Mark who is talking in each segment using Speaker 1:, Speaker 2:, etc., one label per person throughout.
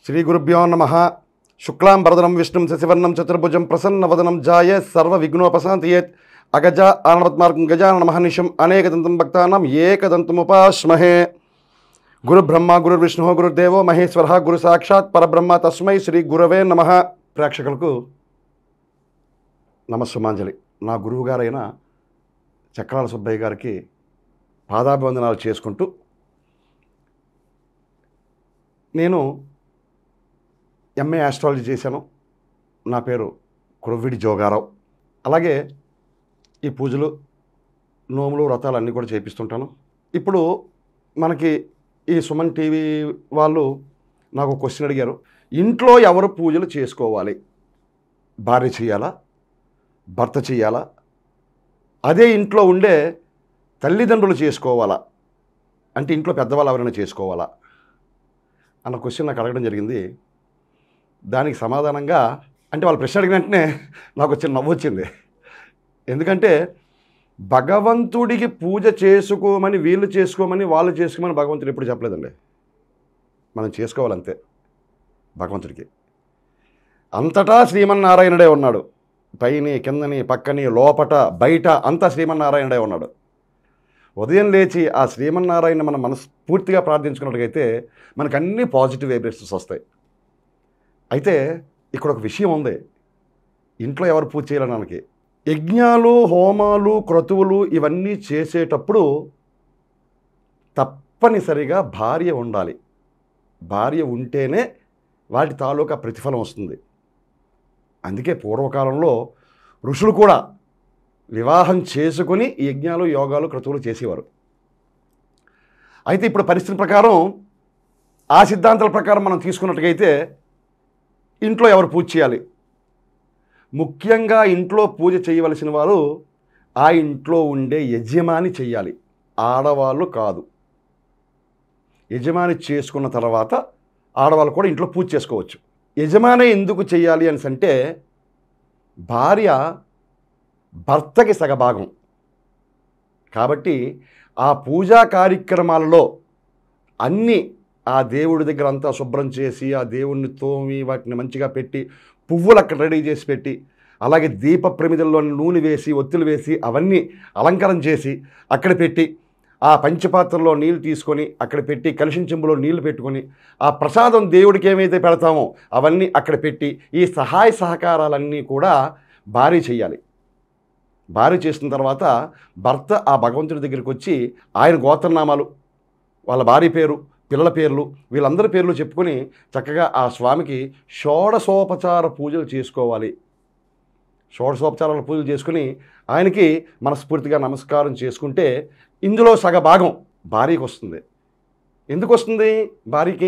Speaker 1: శ్రీ గురుభ్యో నమః. శుక్లాం వరదనం విష్ణుం శశివర్ణం చతుర్భుజం ప్రసన్నవదనం ధ్యాయే సర్వ విఘ్నోపశాంతయేత్. అగజ ఆనవత్మార్గం గజానన మహర్నిశం అనేకదంతం భక్తానాం ఏకదంతముపాస్మహే. గురు బ్రహ్మ గురు విష్ణు గురుదేవో మహేశ్వర గురు సాక్షాత్ పరబ్రహ్మ తస్మై శ్రీ గురవే నమః. ప్రేక్షకులకు నమస్సుమాంజలి. నా గురువుగారైన చక్రాల సుబ్బయ్య గారికి పాదాభివందనాలు చేసుకుంటూ, నేను ఎంఏ ఆస్ట్రాలజీ చేశాను. నా పేరు కురవిడి జోగారావు. అలాగే ఈ పూజలు, నోములు, వ్రతాలు అన్నీ కూడా చేపిస్తుంటాను. ఇప్పుడు మనకి ఈ సుమన్ టీవీ వాళ్ళు నాకు క్వశ్చన్ అడిగారు, ఇంట్లో ఎవరు పూజలు చేసుకోవాలి? భార్య చేయాలా, భర్త చేయాలా, అదే ఇంట్లో ఉండే తల్లిదండ్రులు చేసుకోవాలా, అంటే ఇంట్లో పెద్దవాళ్ళు ఎవరైనా చేసుకోవాలా అన్న క్వశ్చన్ నాకు అడగడం జరిగింది. దానికి సమాధానంగా, అంటే వాళ్ళు ప్రశ్న అడిగిన వెంటనే నాకు వచ్చిన నవ్వు వచ్చింది. ఎందుకంటే భగవంతుడికి పూజ చేసుకోమని వీళ్ళు చేసుకోమని వాళ్ళు చేసుకోమని భగవంతుడు ఎప్పుడు చెప్పలేదండి. మనం చేసుకోవాలంతే. భగవంతుడికి అంతటా శ్రీమన్నారాయణుడే ఉన్నాడు. పైని, కిందని, పక్కని, లోపట, బయట అంతా శ్రీమన్నారాయణుడే ఉన్నాడు. ఉదయం లేచి ఆ శ్రీమన్నారాయణ మనం మనస్ఫూర్తిగా ప్రార్థించుకున్నట్టుగైతే మనకు అన్ని పాజిటివ్ వైబ్రేషన్స్ వస్తాయి. అయితే ఇక్కడ ఒక విషయం ఉంది, ఇంట్లో ఎవరు పూజ చేయాలనడానికి. యజ్ఞాలు, హోమాలు, క్రతువులు ఇవన్నీ చేసేటప్పుడు తప్పనిసరిగా భార్య ఉండాలి. భార్య ఉంటేనే వాటి తాలూకా ప్రతిఫలం వస్తుంది. అందుకే పూర్వకాలంలో ఋషులు కూడా వివాహం చేసుకుని యజ్ఞాలు, యోగాలు, క్రతువులు చేసేవారు. అయితే ఇప్పుడు పరిస్థితి ప్రకారం, ఆ సిద్ధాంతాల ప్రకారం మనం తీసుకున్నట్టుగైతే ఇంట్లో ఎవరు పూజ చేయాలి? ముఖ్యంగా ఇంట్లో పూజ చేయవలసిన వారు ఆ ఇంట్లో ఉండే యజమాని చెయ్యాలి, ఆడవాళ్ళు కాదు. యజమాని చేసుకున్న తర్వాత ఆడవాళ్ళు కూడా ఇంట్లో పూజ చేసుకోవచ్చు. యజమాని ఎందుకు చెయ్యాలి అని అంటే, భార్య భర్తకి సగభాగం కాబట్టి ఆ పూజా కార్యక్రమాలలో అన్నీ ఆ దేవుడి దగ్గర అంతా శుభ్రం చేసి, ఆ దేవుడిని తోమి వాటిని మంచిగా పెట్టి, పువ్వులు అక్కడ రెడీ చేసి పెట్టి, అలాగే దీప ప్రమిదల్లో నూనె వేసి, ఒత్తులు వేసి, అవన్నీ అలంకారం చేసి అక్కడ పెట్టి, ఆ పంచపాత్రలో నీళ్ళు తీసుకొని అక్కడ పెట్టి, కలుషం చెంబులో నీళ్లు పెట్టుకొని, ఆ ప్రసాదం దేవుడికి ఏమైతే పెడతామో అవన్నీ అక్కడ పెట్టి, ఈ సహాయ సహకారాలన్నీ కూడా భార్య చేయాలి. భార్య చేసిన తర్వాత భర్త ఆ భగవంతుడి దగ్గరికి వచ్చి ఆయన గోత్రనామాలు, వాళ్ళ భార్య పేరు, పిల్లల పేర్లు, వీళ్ళందరి పేర్లు చెప్పుకొని చక్కగా ఆ స్వామికి షోడశోపచార పూజలు చేసుకోవాలి. షోడశోపచారాల పూజలు చేసుకుని ఆయనకి మనస్ఫూర్తిగా నమస్కారం చేసుకుంటే ఇందులో సగభాగం భార్యకి వస్తుంది. ఎందుకు వస్తుంది భార్యకి?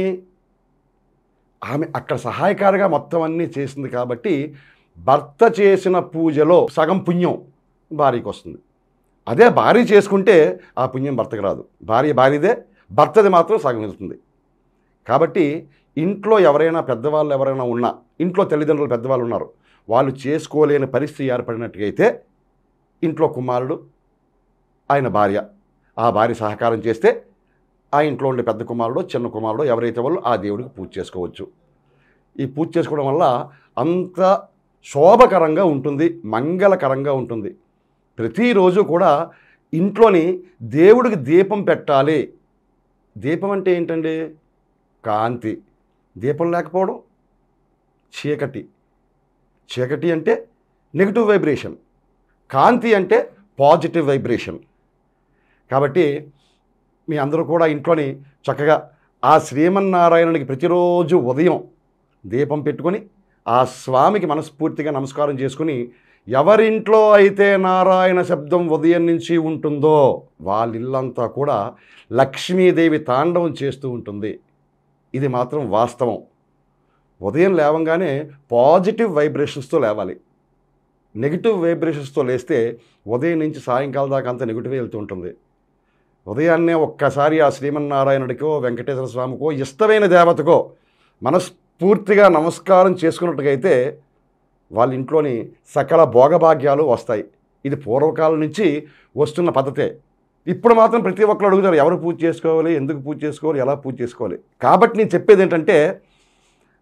Speaker 1: ఆమె అక్కడ సహాయకారిగా మొత్తం అన్నీ చేసింది కాబట్టి భర్త చేసిన పూజలో సగం పుణ్యం భార్యకి వస్తుంది. అదే భార్య చేసుకుంటే ఆ పుణ్యం భర్తకి రాదు. భార్యదే, భర్తది మాత్రం సగం వెళ్తుంది. కాబట్టి ఇంట్లో ఎవరైనా పెద్దవాళ్ళు ఎవరైనా ఉన్నా, ఇంట్లో తల్లిదండ్రులు పెద్దవాళ్ళు ఉన్నారు, వాళ్ళు చేసుకోలేని పరిస్థితి ఏర్పడినట్టుగైతే ఇంట్లో కుమారుడు, ఆయన భార్య, ఆ భార్య సహకారం చేస్తే ఆ ఇంట్లో ఉండే పెద్ద కుమారుడు, చిన్న కుమారుడు ఎవరైతే వాళ్ళు ఆ దేవుడికి పూజ చేసుకోవచ్చు. ఈ పూజ చేసుకోవడం వల్ల అంత శోభకరంగా ఉంటుంది, మంగళకరంగా ఉంటుంది. ప్రతిరోజు కూడా ఇంట్లోని దేవుడికి దీపం పెట్టాలి. దీపం అంటే ఏంటండి? కాంతి. దీపం లేకపోవడం చీకటి. చీకటి అంటే నెగిటివ్ వైబ్రేషన్, కాంతి అంటే పాజిటివ్ వైబ్రేషన్. కాబట్టి మీ అందరూ కూడా ఇంట్లోని చక్కగా ఆ శ్రీమన్నారాయణునికి ప్రతిరోజు ఉదయం దీపం పెట్టుకొని ఆ స్వామికి మనస్ఫూర్తిగా నమస్కారం చేసుకుని, ఎవరింట్లో అయితే నారాయణ శబ్దం ఉదయం నుంచి ఉంటుందో వాళ్ళ ఇల్లంతా కూడా లక్ష్మీదేవి తాండవం చేస్తూ ఉంటుంది. ఇది మాత్రం వాస్తవం. ఉదయం లేవంగానే పాజిటివ్ వైబ్రేషన్స్తో లేవాలి. నెగిటివ్ వైబ్రేషన్స్తో లేస్తే ఉదయం నుంచి సాయంకాలం దాకా అంత నెగిటివ్ వెళ్తూ ఉంటుంది. ఉదయాన్నే ఒక్కసారి ఆ శ్రీమన్నారాయణుడికో, వెంకటేశ్వర స్వామికో, ఇష్టమైన దేవతకో మనస్ఫూర్తిగా నమస్కారం చేసుకున్నట్టుగైతే వాళ్ళ ఇంట్లోని సకల భోగభాగ్యాలు వస్తాయి. ఇది పూర్వకాలం నుంచి వస్తున్న పద్ధతే. ఇప్పుడు మాత్రం ప్రతి ఒక్కరు అడుగుతారు, ఎవరు పూజ చేసుకోవాలి, ఎందుకు పూజ చేసుకోవాలి, ఎలా పూజ చేసుకోవాలి. కాబట్టి నేను చెప్పేది ఏంటంటే,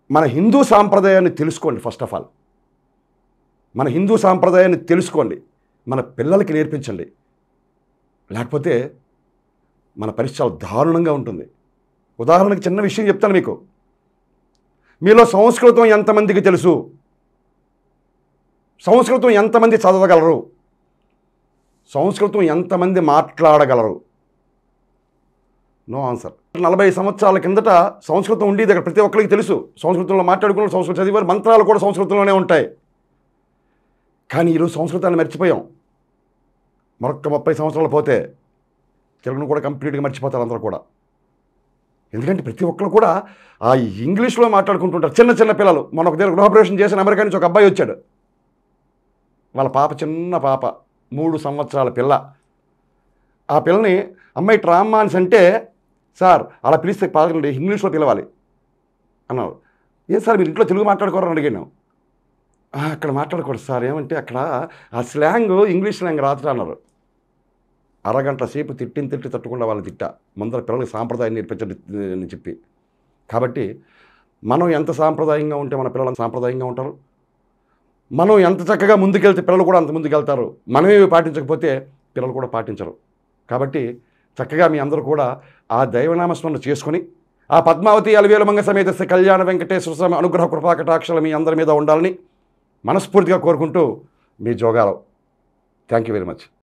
Speaker 1: మన హిందూ సాంప్రదాయాన్ని తెలుసుకోండి. ఫస్ట్ ఆఫ్ ఆల్ మన హిందూ సాంప్రదాయాన్ని తెలుసుకోండి, మన పిల్లలకి నేర్పించండి. లేకపోతే మన పరిస్థితి చాలా దారుణంగా ఉంటుంది. ఉదాహరణకి చిన్న విషయం చెప్తాను మీకు. మీలో సంస్కృతం ఎంతమందికి తెలుసు? సంస్కృతం ఎంతమంది చదవగలరు? సంస్కృతం ఎంతమంది మాట్లాడగలరు? No answer. 40 సంవత్సరాల కిందట సంస్కృతం ఉండేది, అక్కడ ప్రతి ఒక్కరికి తెలుసు. సంస్కృతంలో మాట్లాడుకున్న సంస్కృతం చదివారు, మంత్రాలు కూడా సంస్కృతంలోనే ఉంటాయి. కానీ ఈరోజు సంస్కృతాన్ని మర్చిపోయాం. మరొక 30 సంవత్సరాలు పోతే తెలుగును కూడా కంప్లీట్గా మర్చిపోతారు అందరూ కూడా. ఎందుకంటే ప్రతి ఒక్కరు కూడా ఆ ఇంగ్లీష్లో మాట్లాడుకుంటుంటారు. చిన్న చిన్న పిల్లలు. మన ఒక దగ్గర గృహప్రవేశం చేసిన అమెరికా నుంచి ఒక అబ్బాయి వచ్చాడు. వాళ్ళ పాప చిన్న పాప, 3 సంవత్సరాల పిల్ల. ఆ పిల్లని అమ్మాయి ట్రామా అని అంటే, సార్ అలా పిలిస్తే పాల్గొండి, ఇంగ్లీష్లో పిలవాలి అన్నారు. ఏం సార్ మీరు ఇంట్లో తెలుగు మాట్లాడుకోరని అడిగాను. అక్కడ మాట్లాడకూడదు సార్, ఏమంటే అక్కడ ఆ స్లాంగ్ ఇంగ్లీష్ స్లాంగ్ రాత్రి అన్నారు. అరగంట సేపు తిట్టి తట్టకుండా వాళ్ళని తిట్టా. ముందర పిల్లలకి సాంప్రదాయం నేర్పించండి అని చెప్పి. కాబట్టి మనం ఎంత సాంప్రదాయంగా ఉంటే మన పిల్లలు సాంప్రదాయంగా ఉంటారు. మనం ఎంత చక్కగా ముందుకెళ్తే పిల్లలు కూడా అంత ముందుకెళ్తారు. మనమే పాటించకపోతే పిల్లలు కూడా పాటించరు. కాబట్టి చక్కగా మీ అందరూ కూడా ఆ దైవనామస్మరణ చేసుకొని, ఆ పద్మావతి అలవేలు మంగ సమేత శ్రీ కళ్యాణ వెంకటేశ్వర స్వామి అనుగ్రహ కృపాకటాక్షలు మీ అందరి మీద ఉండాలని మనస్ఫూర్తిగా కోరుకుంటూ, మీ Jogarao. Thank you very much.